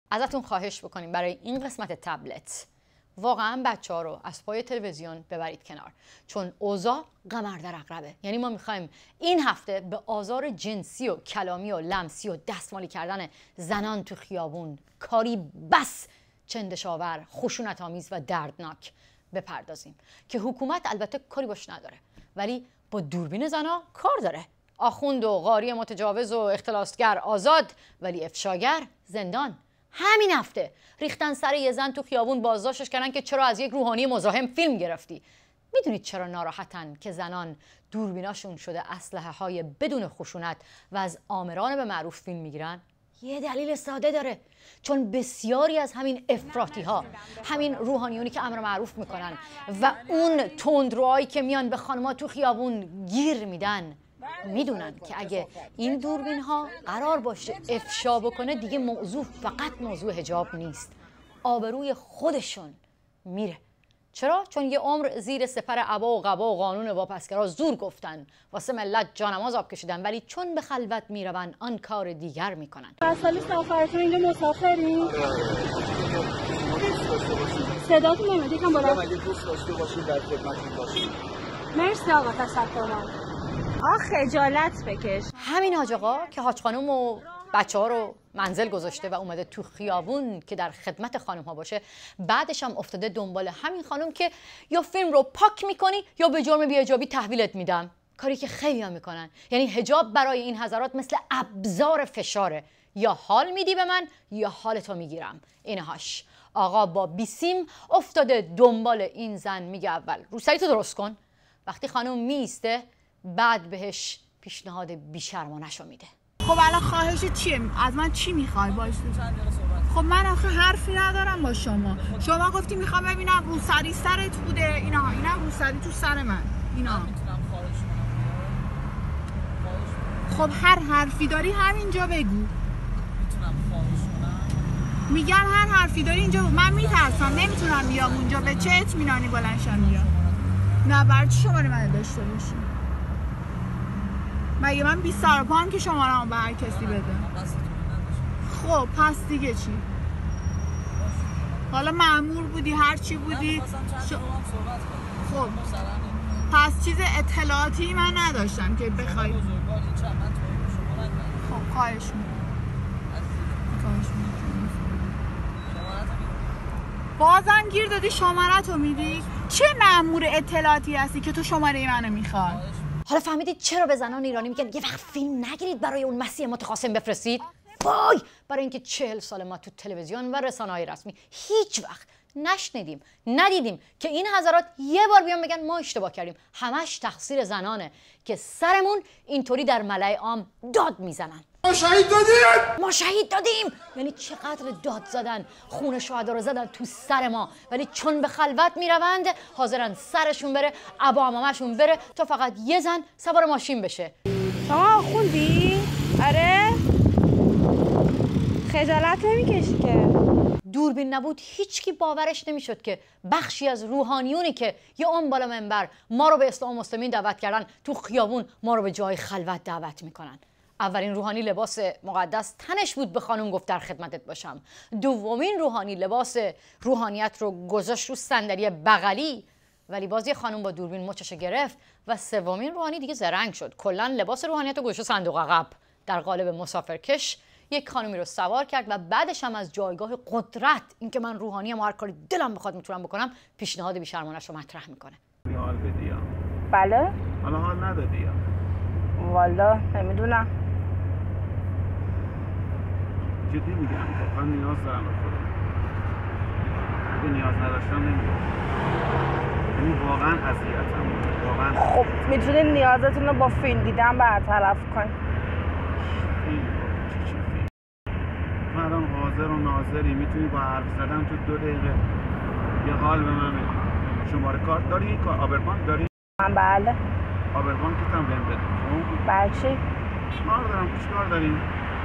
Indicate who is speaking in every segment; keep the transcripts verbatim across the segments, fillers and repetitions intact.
Speaker 1: ازتون خواهش بکنیم برای این قسمت تبلت واقعا بچه ها رو از پای تلویزیون ببرید کنار، چون اوضاع قمر در عقربه. یعنی ما میخوایم این هفته به آزار جنسی و کلامی و لمسی و دستمالی کردن زنان تو خیابون، کاری بس چندشاور، خشونت آمیز و دردناک بپردازیم که حکومت البته کاری باش نداره، ولی با دوربین زنا کار داره. آخوند و قاری متجاوز و اختلاسگر آزاد، ولی افشاگر زندان. همین هفته ریختن سر یه زن تو خیابون، بازداشتش کردن که چرا از یک روحانی مزاحم فیلم گرفتی. میدونید چرا ناراحتن که زنان دوربیناشون شده اسلحه های بدون خشونت و از آمران به معروف فیلم میگیرن؟ یه دلیل ساده داره، چون بسیاری از همین افراطی ها، همین روحانیونی که امر معروف میکنن و اون تندروهایی که میان به خانم‌ها تو خیابون گیر میدن، میدونن که اگه این دوربین ها قرار باشه افشا بکنه، دیگه موضوع فقط موضوع حجاب نیست، آبروی خودشون میره. چرا؟ چون یه عمر زیر سپر عبا و قبا و قانون واپسگرا زور گفتن، واسه ملت جانماز آب کشیدن، ولی چون به خلوت میرون آن کار دیگر میکنن.
Speaker 2: سالی سفرتون اینجا مسافرین؟ صداتون نمیاد، یکم بالا.
Speaker 3: اگه دوست داشته باشید در خدمتتون باشید.
Speaker 2: مرسی آقا، تشکرم. آ خجالت بکش.
Speaker 1: همین حاج آقا که حاج خانم و بچه ها رو منزل گذاشته و اومده تو خیابون که در خدمت خانم ها باشه، بعدش هم افتاده دنبال همین خانم که یا فیلم رو پاک میکنی یا به جرم بی‌حجابی تحویلت میدم. کاری که خیلی ها میکنن. یعنی حجاب برای این حضرات مثل ابزار فشاره، یا حال میدی به من یا حالتو میگیرم. اینهاش. آقا با بیسیم افتاده دنبال این زن، میگه اول روسری تو درست کن، وقتی خانم میسته بعد بهش پیشنهاد بیشرمانشو میده.
Speaker 2: خب الان خواهش چیه؟ از من چی میخوای؟ باشه. خب من آخه حرفی ندارم با شما. شما گفتی میخوام ببینم روسری سرت بوده، اینا اینا روسری تو سر من. اینا. خب هر حرفی داری همینجا بگو.
Speaker 3: میتونم خواهش کنم؟
Speaker 2: میگم هر حرفی داری اینجا بگو. من میترسم نمیتونم بیام اونجا، به چه اطمینانی بلندشم بیام؟ نه برای چی شماره من داشته باشی؟ مگه من بی سر پام که شماره هم به هر کسی بده؟ خب پس دیگه چی؟ حالا مأمور بودی هر چی بودی ش... خب پس چیز اطلاعاتی من نداشتم که بخوای. خب خواهش میکنم. بازم گیر دادی شماره‌تو میدی؟ چه مأمور اطلاعاتی هستی که تو شماره منو میخوای؟
Speaker 1: حالا فهمیدید چرا به زنان ایرانی میگن یه وقت فیلم نگیرید برای اون مسیح متخاصم بفرستید؟ وای، برای اینکه چهل سال ما تو تلویزیون و رسانه‌های رسمی هیچ وقت نشنیدیم ندیدیم که این حضرات یه بار بیان بگن ما اشتباه کردیم. همش تقصیر زنانه که سرمون اینطوری در ملأ عام داد میزنن.
Speaker 3: ما شهید دادیم!
Speaker 1: ما شهید دادیم! یعنی چقدر داد زدن، خون شهدا رو زدن تو سر ما، ولی چون به خلوت میروند حاضرن سرشون بره، عبا عمامشون بره تا فقط یه زن سوار ماشین بشه.
Speaker 2: شما خوندی؟ آره؟ خجالت نمیکشی که؟
Speaker 1: دوربین نبود هیچکی باورش نمیشد که بخشی از روحانیونی که یه اون بالا منبر ما رو به اسلام مسلمین دعوت کردن، تو خیابون ما رو به جای خلوت دعوت میکنن. اولین روحانی لباس مقدس تنش بود به خانم گفت در خدمتت باشم. دومین روحانی لباس روحانیت رو گذاشت رو صندلی بغلی، ولی باز یه خانم با دوربین مچش گرفت. و سومین روحانی دیگه زرنگ شد، کلا لباس روحانیت رو گذاشت صندوق عقب، در قالب مسافرکش یک خانمی رو سوار کرد و بعدش هم از جایگاه قدرت، اینکه من روحانی ام هر کاری دلم بخواد میتونم بکنم، پیشنهاد بیشرمانش رو مطرح میکنه.
Speaker 3: حال بدی؟
Speaker 2: بله؟
Speaker 3: حالا حال ندادی؟
Speaker 2: والا نمیدونم.
Speaker 3: جدی میگم واقعا نیاز دارم به خودم. اگه نیاز نداشتم نمیگم. یعنی واقعا اذیتم. واقعا.
Speaker 2: خب میتونید نیازتون رو با فیلم دیدن برطرف کنید.
Speaker 3: فیلم؟ چی چی فیلم؟ تو الان حاضر و ناظری میتونی با حرف زدن تو دو دقیقه یه حال به من بدی. شماره کارت داری؟ آبربانک داری؟
Speaker 2: من بله.
Speaker 3: آبربانکت هم بهم بده.
Speaker 2: برای چی؟
Speaker 3: کار دارم. چیکار داریم؟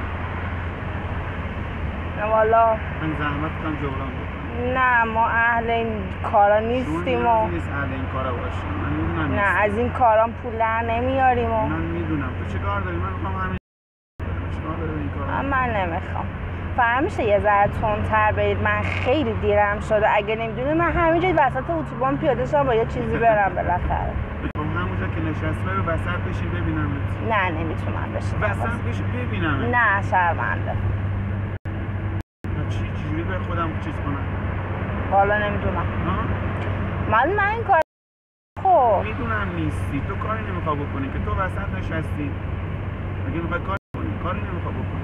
Speaker 2: نه والا.
Speaker 3: من زحمت کنم جبران بکنم.
Speaker 2: نه ما اهل این کارا نیستیم و
Speaker 3: نیست اهل این کارا باشیم. من میدونم.
Speaker 2: نه از این کارا پول در نمیاریم و
Speaker 3: من میدونم. تو چه کار داری؟ من میخوام همین چیکار داری این کارا؟
Speaker 2: من نمیخوام.
Speaker 4: مسافرم میشه یه ذره تندتر برید؟ من خیلی دیرم شده. اگه نمیدونی من همینجا وسط اتوبان پیاده شدم با یه چیزی برم بالاخره.
Speaker 3: خب همونجا که نشستی رو وسط بشین ببینم.
Speaker 4: نه نمیتونم بشین.
Speaker 3: وسط بشین ببینم.
Speaker 4: نه شرمنده.
Speaker 3: چی جوری به خودم چیز کنم؟
Speaker 4: والا نمیدونم. من من این کار خب
Speaker 3: میدونم نیستی. تو کاری نمیخوای بکنی که تو وسط نشستی. اگه میخوای کار کنی کاری نمیخوای بکنی.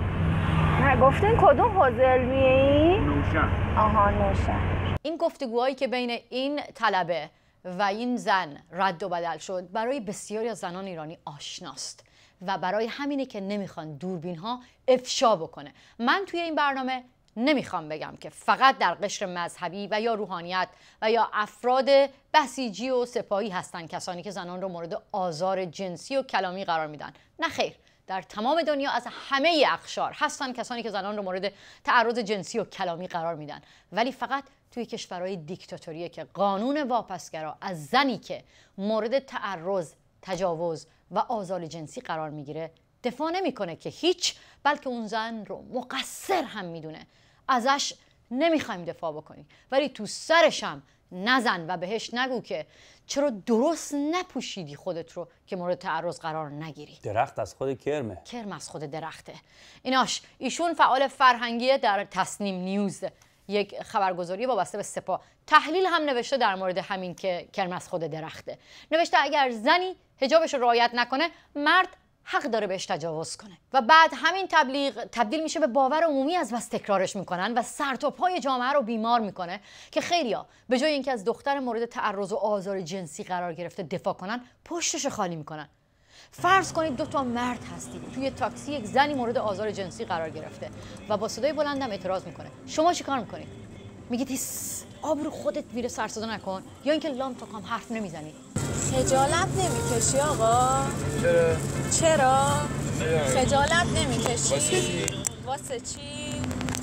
Speaker 4: نه گفتین کدوم حوزه علمیه این؟
Speaker 3: نوشهر.
Speaker 4: آها نوشهر.
Speaker 1: این گفتگوهایی که بین این طلبه و این زن رد و بدل شد برای بسیاری از زنان ایرانی آشناست و برای همینه که نمیخوان دوربین ها افشا بکنه. من توی این برنامه نمیخوام بگم که فقط در قشر مذهبی و یا روحانیت و یا افراد بسیجی و سپاهی هستن کسانی که زنان رو مورد آزار جنسی و کلامی قرار میدن. نه خیر، در تمام دنیا از همه اقشار هستن کسانی که زنان رو مورد تعرض جنسی و کلامی قرار میدن، ولی فقط توی کشورهای دیکتاتوریه که قانون واپسگرا از زنی که مورد تعرض، تجاوز و آزار جنسی قرار میگیره دفاع نمیکنه که هیچ، بلکه اون زن رو مقصر هم میدونه. ازش نمیخوایم دفاع بکنیم، ولی تو سرش هم نزن و بهش نگو که چرا درست نپوشیدی خودت رو که مورد تعرض قرار نگیری.
Speaker 5: درخت از خود کرمه.
Speaker 1: کرم از خود درخته. ایناش ایشون فعال فرهنگی در تصنیم نیوز، یک خبرگزاری وابسته به سپاه، تحلیل هم نوشته در مورد همین که کرم از خود درخته. نوشته اگر زنی حجابش رو رعایت نکنه مرد حق داره بهش تجاوز کنه و بعد همین تبلیغ تبدیل میشه به باور عمومی، از بس تکرارش میکنن و سر تا پای جامعه رو بیمار میکنه که خیلیا به جای اینکه از دختر مورد تعرض و آزار جنسی قرار گرفته دفاع کنن پشتش خالی میکنن. فرض کنید دو تا مرد هستید، توی تاکسی یک زنی مورد آزار جنسی قرار گرفته و با صدای بلندم اعتراض میکنه. شما چیکار میکنید؟ میگید هیس آبرو خودت ویر سر صدا نکن، یا اینکه لام تا کام حرف نمیزنی؟
Speaker 2: خجالت نمیکشی آقا؟
Speaker 6: چرا؟
Speaker 2: چرا؟ خجالت
Speaker 6: واسه
Speaker 2: نمیکشی؟
Speaker 6: چی؟
Speaker 2: واسه چی؟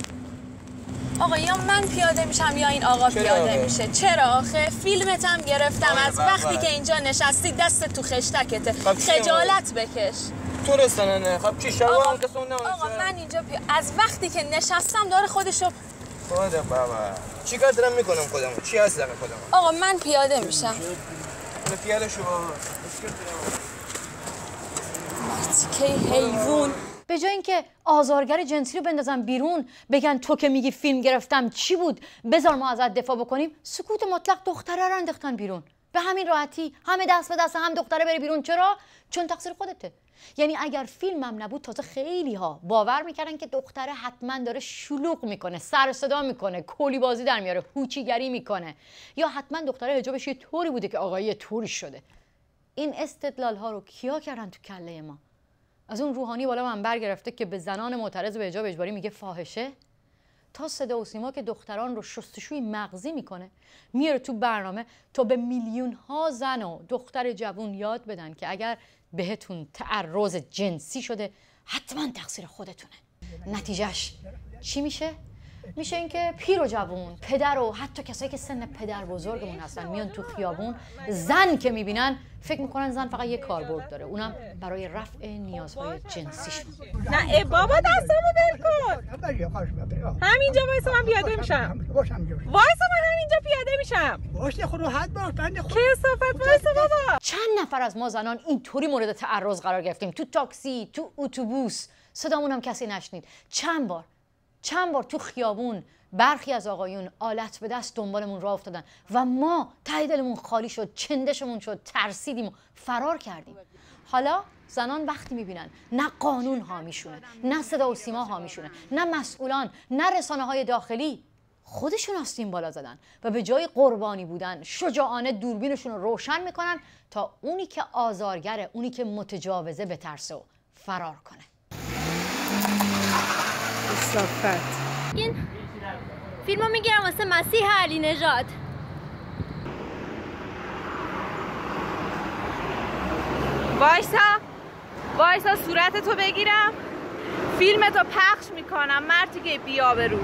Speaker 2: آقا یا من پیاده میشم یا این آقا
Speaker 6: چرا
Speaker 2: پیاده
Speaker 6: آقا؟
Speaker 2: میشه. چرا آخه؟ فیلمت هم گرفتم
Speaker 6: آره
Speaker 2: از
Speaker 6: بابا.
Speaker 2: وقتی که اینجا نشستی دست تو خشتکته.
Speaker 6: خب چی
Speaker 2: خجالت بکش.
Speaker 6: تو رسانه خب چی شما
Speaker 2: آقا,
Speaker 6: هم کسون نمونه
Speaker 2: آقا من اینجا پی... از وقتی که نشستم داره خودشو
Speaker 6: خودم بابا چی کار دارم میکنم خودم؟ چی هست دارم خودم؟
Speaker 2: آقا من پیاده میشم.
Speaker 6: من پیاده شو بابا.
Speaker 2: که حیوان.
Speaker 1: به جای اینکه آزارگر جنسی رو بندازن بیرون بگن تو که میگی فیلم گرفتم چی بود بذار ما ازت دفاع بکنیم، سکوت مطلق دختره رو انداختن بیرون به همین راحتی. همه دست به دست هم دختره بره بیرون. چرا؟ چون تقصیر خودته. یعنی اگر فیلمم نبود تازه خیلی ها باور میکردن که دختره حتما داره شلوغ میکنه، سر صدا میکنه، کلی بازی در میاره، هوچیگری میکنه، یا حتما دختره حجابش یه طوری بوده که آقایی یه طوری شده. این استدلال ها رو کیا کردن تو کله ما؟ از اون روحانی بالا منبر گرفته که به زنان معترض به حجاب اجباری میگه فاحشه، تا صدا و سیما که دختران رو شستشوی مغزی میکنه میاره تو برنامه تا به میلیون ها زن و دختر جوون یاد بدن که اگر بهتون تعرض جنسی شده حتما تقصیر خودتونه. نتیجهش چی میشه؟ میشه اینکه پیر و جوون، پدر و حتی کسایی که سن پدر بزرگمون هستن میان تو خیابون، زن که میبینن فکر میکنن زن فقط یه کاربرد داره، اونم برای رفع نیازهای جنسیشون.
Speaker 7: نه ای بابا دستامو ول کن. همینجا وایسا من پیاده میشم. وایسا من همینجا پیاده میشم.
Speaker 8: باشه خود راحت باش بنده خود.
Speaker 7: کثافت وایسا بابا.
Speaker 1: چند نفر از ما زنان اینطوری مورد تعرض قرار گرفتیم، تو تاکسی، تو اتوبوس، صدامون هم کسی نشنید. چند بار چند بار تو خیابون برخی از آقایون آلت به دست دنبالمون راه افتادن و ما ته دلمون خالی شد، چندشمون شد، ترسیدیم و فرار کردیم. حالا زنان وقتی میبینن نه قانون حامیشونه، نه صدا و سیما حامیشونه، نه مسئولان، نه رسانه های داخلی، خودشون آستین بالا زدن و به جای قربانی بودن شجاعانه دوربینشون رو روشن میکنن تا اونی که آزارگره، اونی که متجاوزه بترسه و فرار کنه.
Speaker 7: کثافت.
Speaker 9: این فیلمو میگیرم واسه مسیح علی نژاد.
Speaker 7: وایسا وایسا صورتتو بگیرم، فیلمتو پخش میکنم مرتیکه بیابرو.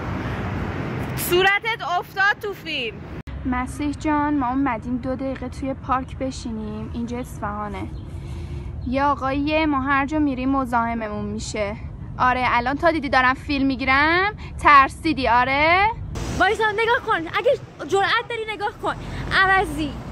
Speaker 7: صورتت افتاد تو فیلم.
Speaker 10: مسیح جان ما اومدیم دو دقیقه توی پارک بشینیم، اینجا اصفهانه. یه آقاییه ما هر جا میریم مزاحممون میشه. آره الان تا دیدی دارم فیلم میگیرم ترسیدی؟ آره
Speaker 9: وایسا نگاه کن، اگه جرأت داری نگاه کن. عوضی